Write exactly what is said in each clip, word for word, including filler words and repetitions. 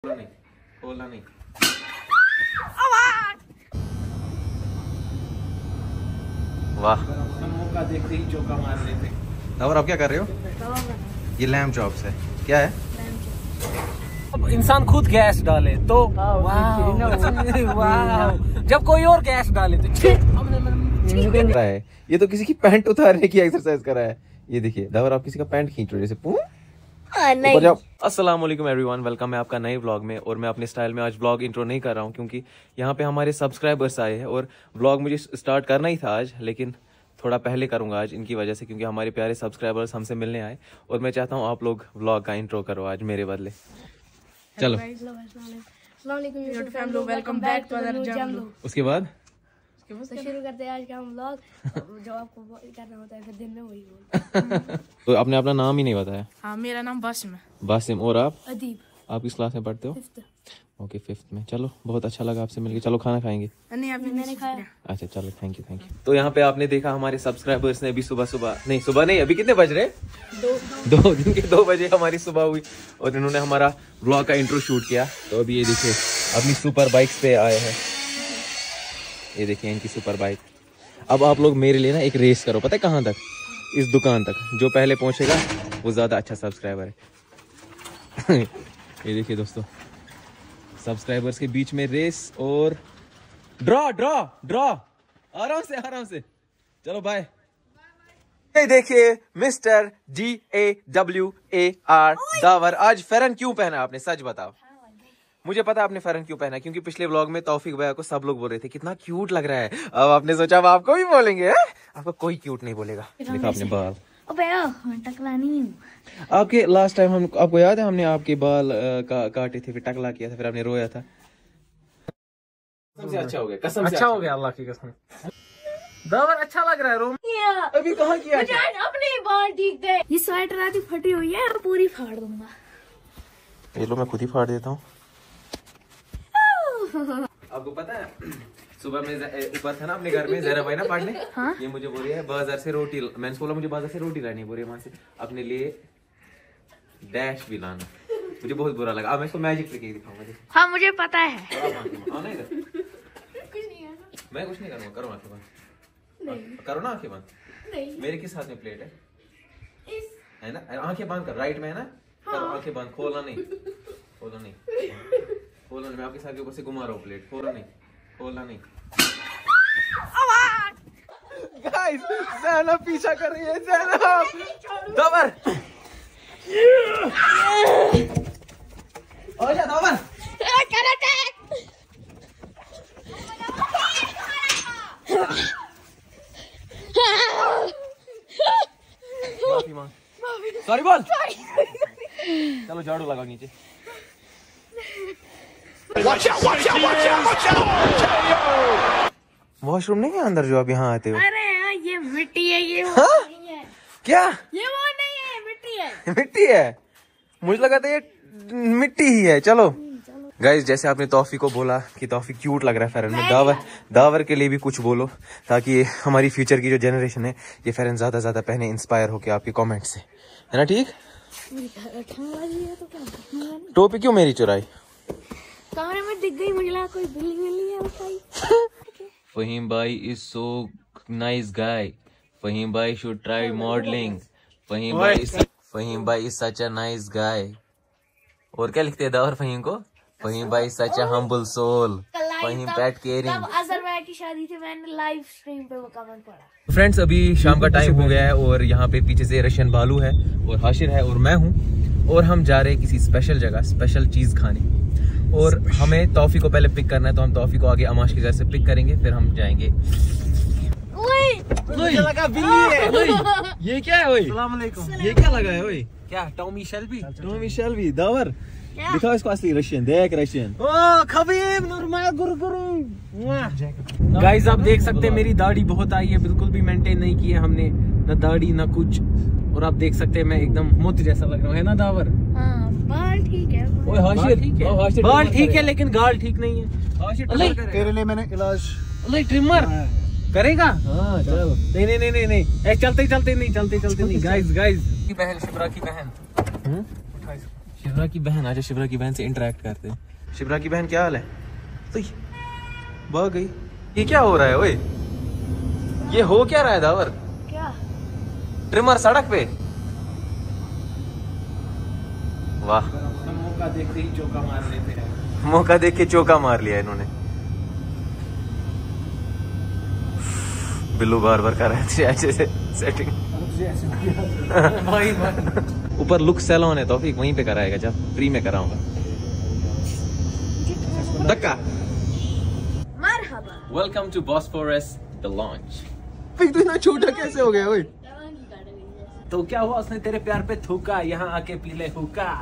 नहीं, खोलना नहीं। वाह, मौका देखते ही चौका मार लेते। और आप क्या कर रहे हो? ये लैम्प चॉप्स है। क्या है? अब इंसान खुद गैस डाले तो वाह, जब कोई और गैस डाले तो है। ये तो किसी की पैंट उतारने की एक्सरसाइज कर रहा है। ये देखिए दावर, आप किसी का पैंट खींच रहे हो जैसे। अस्सलाम वालेकुम एवरीवन, वेलकम है आपका नए व्लॉग में। और मैं अपने स्टाइल में आज व्लॉग इंट्रो नहीं कर रहा हूँ क्योंकि यहाँ पे हमारे सब्सक्राइबर्स आए हैं और व्लॉग मुझे स्टार्ट करना ही था आज, लेकिन थोड़ा पहले करूँगा आज इनकी वजह से, क्योंकि हमारे प्यारे सब्सक्राइबर्स हमसे मिलने आए और मैं चाहता हूँ आप लोग व्लॉग का इंट्रो करो आज मेरे बदले। चलो, उसके बाद तो शुरू करते हैं आज का हम व्लॉग। जो आपको करना होता है फिर दिन में वही बोलते। तो आपने अपना नाम ही नहीं बताया। हाँ, मेरा नाम बासिम है। बासिम। और आप? अदीब। आप किस क्लास में पढ़ते हो? फिफ्थ। ओके, फिफ्थ में। चलो, बहुत अच्छा लगा आपसे मिलके। चलो खाना खाएंगे। नहीं, अभी मैंने खाया। अच्छा चलो, थैंक यू थैंक यू। तो यहाँ पे आपने देखा हमारे सब्सक्राइबर्स ने अभी सुबह सुबह नहीं सुबह नहीं अभी कितने बज रहे? दो दो दिन के दो बजे हमारी सुबह हुई और इन्होंने हमारा व्लॉग का इंट्रो शूट किया। तो अभी ये देखिए अपनी सुपर बाइक्स पे आए हैं। ये देखिए इनकी सुपर बाइक। अब आप लोग मेरे लिए ना एक रेस करो, पता है कहाँ तक? इस दुकान तक। जो पहले पहुंचेगा वो ज्यादा अच्छा सब्सक्राइबर है। ये देखिए दोस्तों, सब्सक्राइबर्स के बीच में रेस और ड्रॉ ड्रॉ ड्रॉ। आराम से आराम से। चलो बाय। ये देखिए mister G A W A R Dawar. आज फेरन क्यों पहना आपने? सच बताओ। मुझे पता आपने फेरन क्यों पहना है, क्योंकि पिछले व्लॉग में तौफीक भैया को सब लोग बोल रहे थे कितना क्यूट लग रहा है। अब आपने सोचा अब आपको भी बोलेंगे। है? आपको कोई क्यूट नहीं बोलेगा। देखा आपने बाल। अबे टकला नहीं हूँ। आपके लास्ट टाइम हम आपको याद है हमने आपके बाल आ, का, काटे थे, फिर टकला किया था, फिर आपने रोया था। कसम से अच्छा हो गया। कसम से अच्छा हो गया, अल्लाह की कसम। दावर अच्छा लग रहा है। रोम अभी कहाँ किया? अपने बाल ठीक थे। ये स्वेटर आदि फटी हुई है, पूरी फाड़ दूंगा। ये लो, मैं खुद ही फाड़ देता हूँ। आपको पता है सुबह में ऊपर था ना अपने घर में जरा भाई ना पढ़ने। हाँ? ये मुझे बोल रही है बाजार से रोटी। मैंने बोला मुझे बाजार से रोटी लानी, बोल रही है वहां से अपने लिए डैश भी लाना। मुझे बहुत बुरा लगा। अब मैं इसको मैजिक ट्रिक दिखाऊंगा। हाँ मुझे पता है। आना इधर। कुछ नहीं है। मैं कुछ नहीं करूँगा। करो आंखें बंद। करो ना आंखें बंद। मेरे किस हाथ में प्लेट है? है ना? आंखें बंद कर। राइट में है ना? करो आंखें बंद। खोलना नहीं, खोलना नहीं, खोलना नहीं। मैं आपके साथ के ऊपर से घुमा रहा हूँ प्लेट। खोलना नहीं, खोलना नहीं। गाइस, ज़ैनब पीछा कर रही है। ज़ैनब दावर आ जा दावर। माफी मांग। सॉरी बोल। चलो झाड़ू लगा नीचे। वॉशरूम नहीं है अंदर जो आप यहाँ आते हो? अरे यार ये मिट्टी है। ये वो हाँ? नहीं है। क्या? ये वो नहीं है, मिट्टी है। मिट्टी है? मुझे लगा था ये मिट्टी ही है। चलो गाइस, जैसे आपने तौफीक को बोला कि तौफीक क्यूट लग रहा है फेरन में, दावर दावर के लिए भी कुछ बोलो ताकि हमारी फ्यूचर की जो जनरेशन है ये फेरन ज्यादा ज्यादा पहने, इंस्पायर होके आपके कमेंट से, है ना? ठीक। टोपी क्यों मेरी चुराई? कमरे में दिख गई, मुझे लगा कोई बिल्ली बिल्ली है भाई। फहीम भाई is so nice guy. Faheem भाई शुड ट्राई मॉडलिंग। फहीम भाई फहीम भाई is such a nice guy. और क्या लिखते हैं दावर फहीम को? फहीम भाई such a humble soul. Faheem pat caring. तब अजहर भाई की शादी थी, मैंने लाइव स्ट्रीम पे वो कमेंट पढ़ा। फ्रेंड्स, अभी शाम का टाइम हो गया है और यहाँ पे पीछे से रशियन बालू है और हाशिर है और मैं हूँ और हम जा रहे हैं किसी स्पेशल जगह स्पेशल चीज खाने। और हमें तौफीक को पहले पिक करना है, तो हम तौफीक को आगे अमाश के घर से पिक करेंगे, फिर हम जाएंगे। मुझे लगा बिल्ली है। ओए, ये क्या है? ओए, अस्सलाम वालेकुम। ये क्या लगा है? ओए, क्या? Tommy Shelby. Tommy Shelby. Dawar दिखाओ इसको असली रशियन। देख रशियन। ओ खबीब गुरगुरु। गाइस, आप देख सकते हैं मेरी दाढ़ी बहुत आई है, बिल्कुल भी मेंटेन नहीं की है हमने, ना दाढ़ी ना कुछ। और आप देख सकते हैं मैं एकदम मोती जैसा लग रहा हूँ, है ना दावर? हाँ, बाल ठीक है। ओए हाशिर ठीक है, बाल ठीक है लेकिन गाल ठीक नहीं है। तेरे लिए मैंने इलाज ट्रिमर करेगा। हाँ चलो। नहीं नहीं नहीं नहीं नहीं चलते चलते नहीं चलते चलते नहीं। गाइस गाइस की बहन शिप्रा की बहन शिवरा की बहन, आजा शिवरा की बहन से इंटरेक्ट करते हैं। शिवरा की बहन क्या हाल है? तो भाग गई। ये क्या हो रहा है ओए? ये हो क्या रहा है दावर? क्या? ट्रिमर सड़क पे। वाह, मौका देखते ही चौका मार लेते हैं। मौका देख के चौका मार लिया इन्होंने। बिल्लू बार बार कर रहे थे ऐसे से सेटिंग। भाई ऊपर लुक सैलून है तौफीक, वहीं पे कराएगा जब फ्री में कराऊंगा। धक्का। मरहबा। Welcome to Bosphorus the launch. तू इतना छोटा कैसे हो गया ओए? तो क्या हुआ, उसने तेरे प्यार पे थूका, यहाँ आके पी ले हुक्का।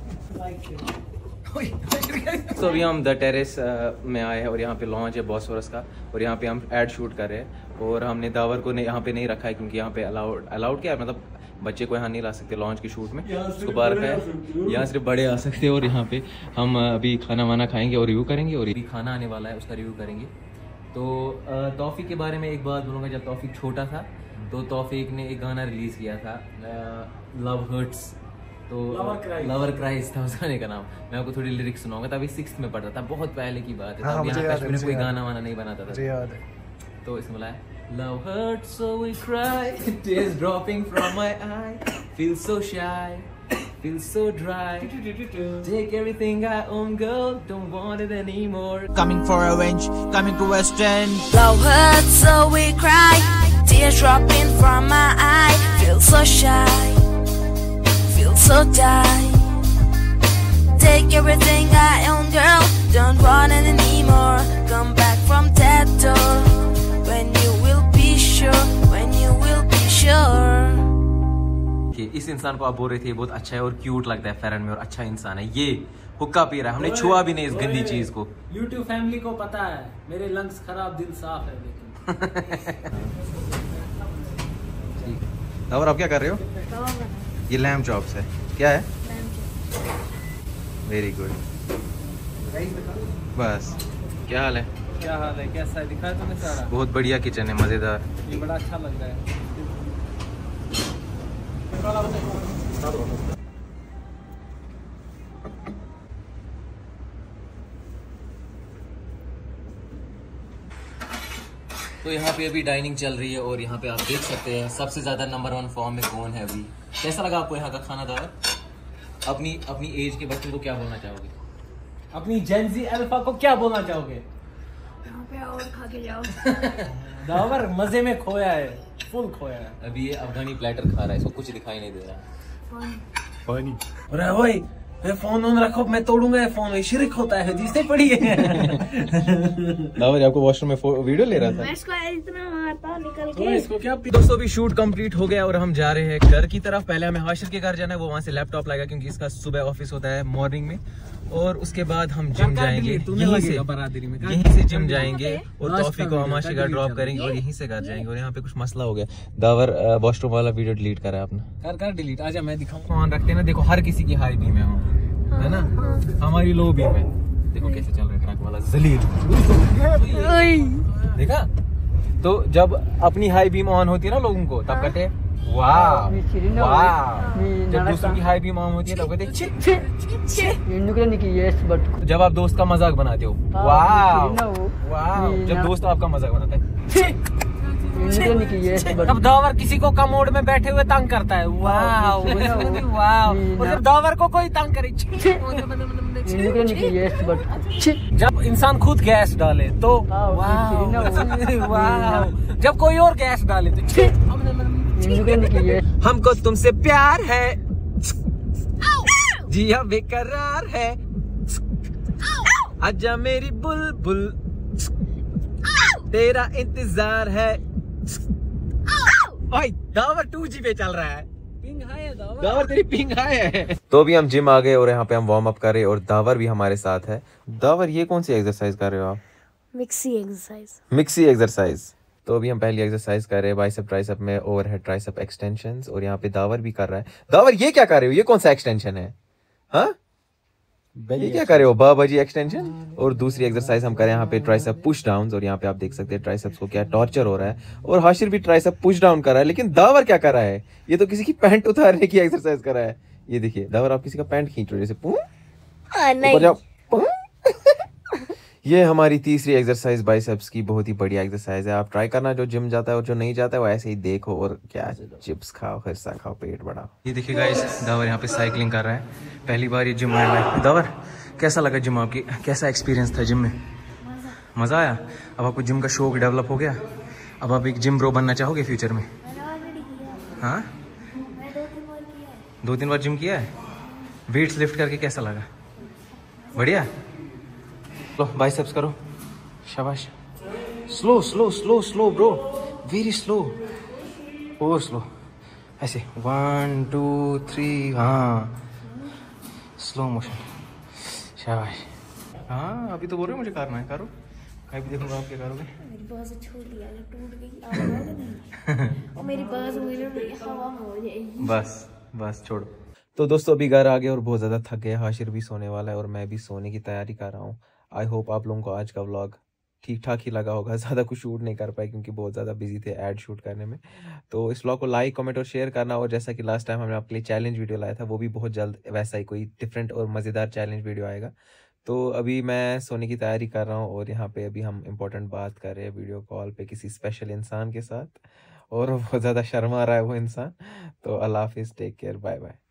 तो अभी हम द टेरेस में आए हैं और यहाँ पे लॉन्च है बॉस्फोरस का, और यहाँ पे हम एड शूट कर रहे हैं। और हमने दावर को यहाँ पे नहीं रखा है क्योंकि यहाँ पे अलाउड अलाउड क्या है, मतलब बच्चे को यहाँ नहीं ला सकते लॉन्च की शूट में, उसको बाहर रखा है। यहाँ सिर्फ बड़े आ सकते हैं। और यहाँ पे हम अभी खाना वाना खाएंगे और रिव्यू करेंगे, और अभी खाना आने वाला है उसका रिव्यू करेंगे। तो तौफीक के बारे में एक बात बोलूँगा, जब तौफीक छोटा था तो तौफीक ने एक गाना रिलीज किया था लव हर्ट्स, तो लवर क्राइस था उस गाने का नाम। मैं आपको थोड़ी लिरिक्स सुनाऊंगा। तभी सिक्स्थ में पढ़ता था, बहुत पहले की बात है। हाँ, तब यहाँ कश्मीर में कोई याद गाना वाना नहीं बनाता था, मुझे याद है। तो इसमें बोला है love hurts so we cry, tears dropping from my eye, feel so shy, feel so dry, take everything I own girl, don't want it anymore. Coming for revenge, coming to West End. Love hurts so we cry, tears dropping from my eye, feel so shy, feel so die, take everything I own girl, don't want it anymore, come back from that door, when you will be sure, when you will be sure. कि इस इंसान को आप बोल रहे थे बहुत अच्छा है और क्यूट लगता है फेरन में और अच्छा इंसान है, ये हुक्का पी रहा है, हमने छुआ भी नहीं इस गंदी चीज को। यूट्यूब फैमिली को पता है मेरे लंग्स खराब, दिल साफ है लेकिन। और आप क्या कर रहे हो? ये लैम्ब चॉप्स है, क्या है? Very good. बस क्या हाल है? क्या हाल है, कैसा है, दिखाया तुमने सारा? बहुत बढ़िया किचन है, मजेदार। ये बड़ा अच्छा लग रहा है। तो यहाँ पे अभी डाइनिंग चल रही है और यहाँ पे आप देख सकते हैं सबसे ज्यादा नंबर वन फॉर्म में कौन है अभी। कैसा लगा आपको यहाँ का खाना दावर? अपनी अपनी एज के बच्चों को क्या बोलना चाहोगे? अपनी जेनजी अल्फा को क्या बोलना चाहोगे? यहाँ पे और खा के जाओ। दावर मजे में खोया है, फुल खोया है। अभी ये अफगानी प्लेटर खा रहा है, इसको कुछ दिखाई नहीं दे रहा। पानी। अरे ओए, मैं फोन ऑन रखो, मैं तोड़ूंगा ये फोन, शिरक होता है, जिससे पड़ी है। दावर आपको वॉशरूम में वीडियो ले रहा था। मैं इसको इतना मारता निकल तो के। इसको क्या पी- दोस्तों अभी शूट कंप्लीट हो गया और हम जा रहे हैं घर की तरफ। पहले हमें हाशिर के घर जाना है, वो वहाँ से लैपटॉप लाएगा क्योंकि इसका सुबह ऑफिस होता है मॉर्निंग में, और उसके बाद हम जिम जाएंगे, यहीं से बरादरी में यहीं से जिम जाएंगे और तौफीक को अमाशी का ड्रॉप करेंगे और यहीं से घर जाएंगे। और यहाँ पे कुछ मसला हो गया, दावर वॉशरूम वाला वीडियो डिलीट करा है अपना। कर कर डिलीट, आजा मैं दिखाऊं। फोन रखते हैं ना, देखो हर किसी की हाई बीम है वहाँ, है ना, हमारी लो बीम है। देखो कैसे चल रहा है ट्रक वाला जलील, देखा? तो जब अपनी हाई बीम ऑन होती है ना लोगों को, तब कहते हैं वाह वाह। जब दूसरों की हाई बीम ऑन होती है तब कहते हैं छी छी। जब आप दोस्त का मजाक बनाते हो वाह वाह, जब दोस्त आपका मजाक बनाता है छी। जब दावर किसी को कम मोड में बैठे हुए तंग करता है वाह वाह, और जब दावर को कोई तंग करे जब इंसान खुद गैस डाले तो वाह वाह, जब कोई और गैस डाले तो हमको तुमसे प्यार है, जी हाँ बेकरार है, आजा मेरी बुलबुल तेरा इंतजार है। ओए दावर टू जी पे चल रहा है, पिंग हाई है दावर, दावर तेरी पिंग हाई है। तो अभी हम जिम आ गए और यहाँ पे हम वार्म अप कर रहे हैं और दावर भी हमारे साथ है। दावर ये कौन सी एक्सरसाइज कर रहे हो आप? मिक्सी एक्सरसाइज। मिक्सी एक्सरसाइज। तो अभी हम पहली एक्सरसाइज कर रहे हैं बाइसेप ट्राइसेप में ओवरहेड ट्राइसेप एक्सटेंशंस, और यहाँ पे दावर भी कर रहा है। दावर ये क्या कर रहे हो, ये कौन सा एक्सटेंशन है? हाँ ये क्या कर रहे हो? बाबा जी एक्सटेंशन। और दूसरी एक्सरसाइज हम करें यहाँ पे ट्राइसेप पुश डाउन, और यहाँ पे आप देख सकते हैं ट्राइसेप्स को क्या टॉर्चर हो रहा है, और हाशिर भी ट्राइसेप पुश डाउन कर रहा है। लेकिन दावर क्या कर रहा है? ये तो किसी की पैंट उतारने की एक्सरसाइज कर रहा है। ये देखिए दावर, आप किसी का पैंट खींच रहे हो जैसे पुं, हाँ, नहीं ऊपर जाओ पुं। ये हमारी तीसरी एक्सरसाइज बाइसेप्स की, बहुत ही बढ़िया एक्सरसाइज है। आप ट्राई करना, जो जिम जाता है और जो नहीं जाता है वो ऐसे ही देखो और क्या चिप्स खाओ, हिस्सा खाओ, पेट बढ़ाओ। ये देखिए गाइस, दावर यहाँ पे साइकिलिंग कर रहा है, पहली बार ये जिम आया है। दावर कैसा लगा जिम, आपकी कैसा एक्सपीरियंस था जिम में? मज़ा आया। अब आपको जिम का शौक डेवलप हो गया, अब आप एक जिम ब्रो बनना चाहोगे फ्यूचर में? हाँ, दो तीन बार जिम किया है। वेट्स लिफ्ट करके कैसा लगा? बढ़िया। लो बाइसेप्स करो, शाबाश। Slow slow slow slow bro, very slow, over slow. ऐसे वन टू थ्री, हाँ स्लो मोशन, शाबाश। हाँ अभी तो बोल रहे हो मुझे करना है, करो, मैं भी देखूंगा आप क्या करोगे। मेरी बाज़ छोटी है, टूट गई और मेरी बाज़ मेरी हवा में हो जाएगी। बस बस छोड़ो। तो दोस्तों अभी घर आ गए और बहुत ज़्यादा थक गए। हाशिर भी सोने वाला है और मैं भी सोने की तैयारी कर रहा हूँ। आई होप आप लोगों को आज का व्लॉग ठीक ठाक ही लगा होगा। ज़्यादा कुछ शूट नहीं कर पाए क्योंकि बहुत ज़्यादा बिजी थे ऐड शूट करने में। तो इस व्लॉग को लाइक कमेंट और शेयर करना। और जैसा कि लास्ट टाइम हमने आपके लिए चैलेंज वीडियो लाया था, वो भी बहुत जल्द वैसा ही कोई डिफरेंट और मज़ेदार चैलेंज वीडियो आएगा। तो अभी मैं सोने की तैयारी कर रहा हूँ और यहाँ पे अभी हम इम्पोर्टेंट बात कर रहे हैं वीडियो कॉल पे किसी स्पेशल इंसान के साथ, और बहुत ज़्यादा शर्मा रहा है वो इंसान। तो अल्लाह हाफिज़, टेक केयर, बाय बाय।